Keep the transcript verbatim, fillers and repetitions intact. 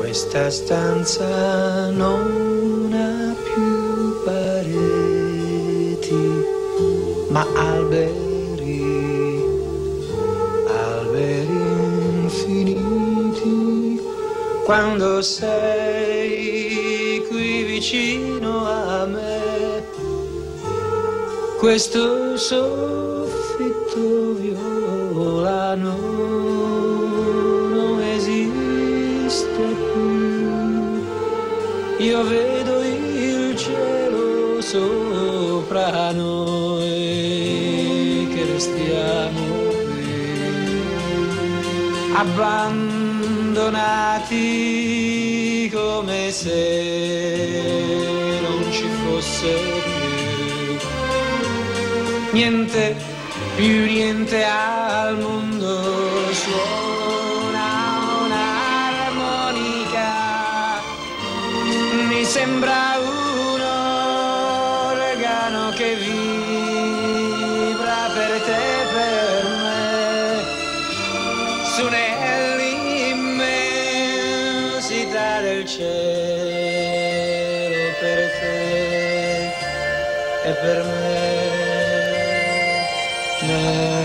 Questa stanza non ha più pareti, ma alberi, alberi infiniti. Quando sei qui vicino a me, questo soffitto violano non esiste più. Io vedo il cielo sopra noi che restiamo qui, abbandonati come se non ci fosse più niente, più niente al mondo. Suona un'armonica, mi sembra un organo che vibra per te e per me, su nell'immensità del cielo, per te e per me.